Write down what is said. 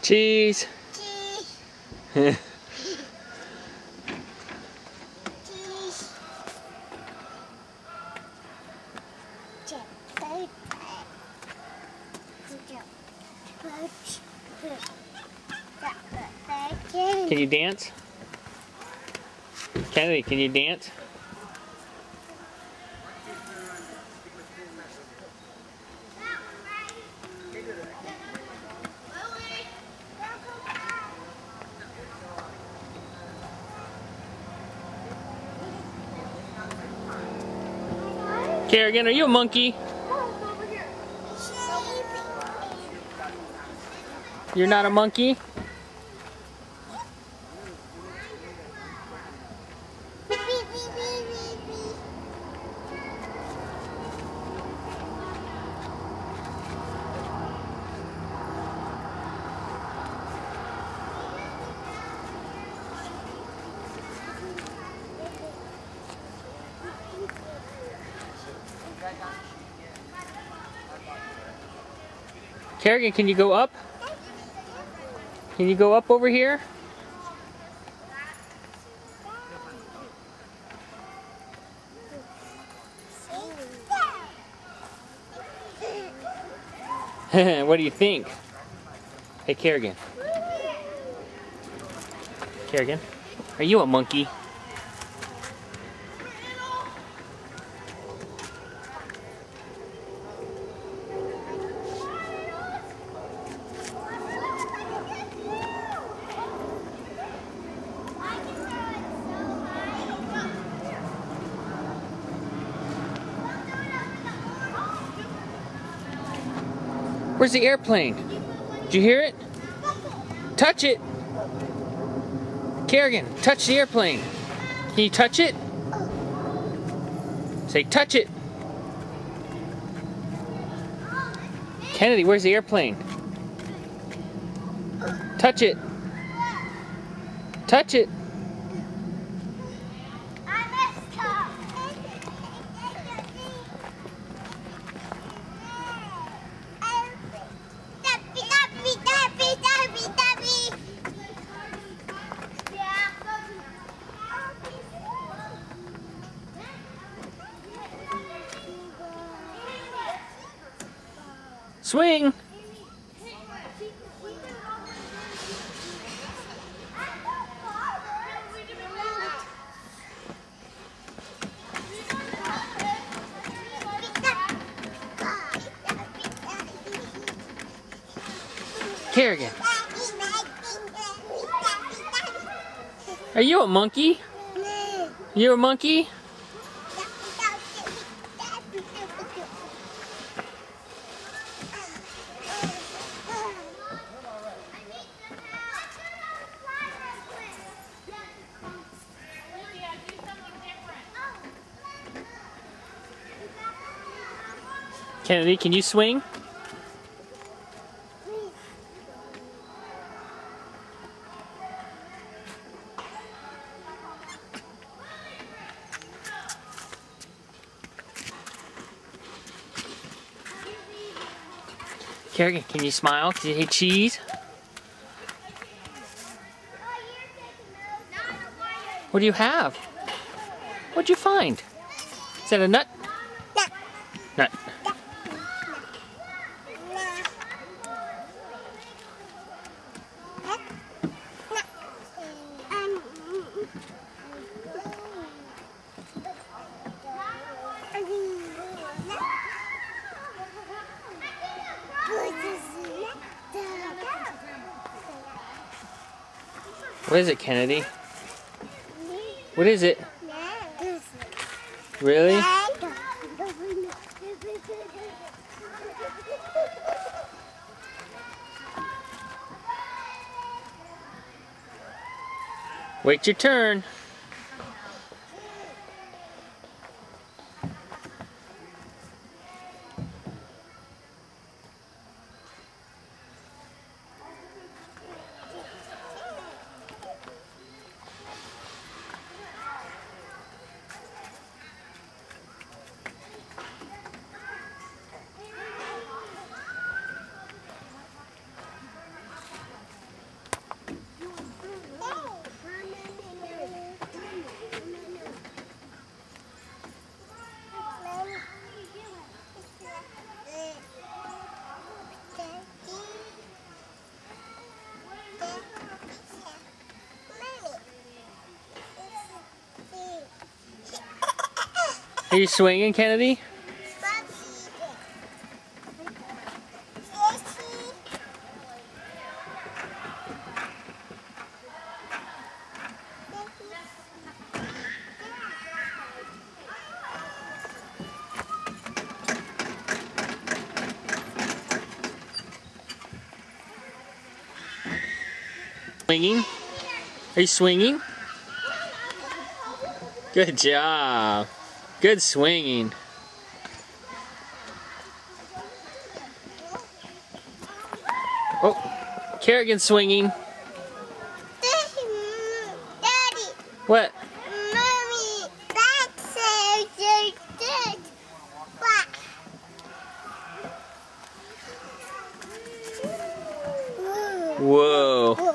Cheese. Cheese. Can you dance? Kennedy, can you dance? Kerrigan, are you a monkey? You're not a monkey? Kerrigan, can you go up? Can you go up over here? What do you think? Hey, Kerrigan. Kerrigan, are you a monkey? Where's the airplane? Did you hear it? Touch it! Kerrigan, touch the airplane. Can you touch it? Say, touch it! Kennedy, where's the airplane? Touch it! Touch it! Swing! Kerrigan, are you a monkey? You a monkey? Kennedy, can you swing? Kerrigan, can you smile? Can you hit cheese? What do you have? What'd you find? Is that a nut? Nut. What is it, Kennedy? What is it? Really? Wait your turn. Are you swinging, Kennedy? Swinging? Are you swinging? Good job. Good swinging. Oh, Kerrigan swinging. Daddy. What? Mommy, that's so good. What? Whoa.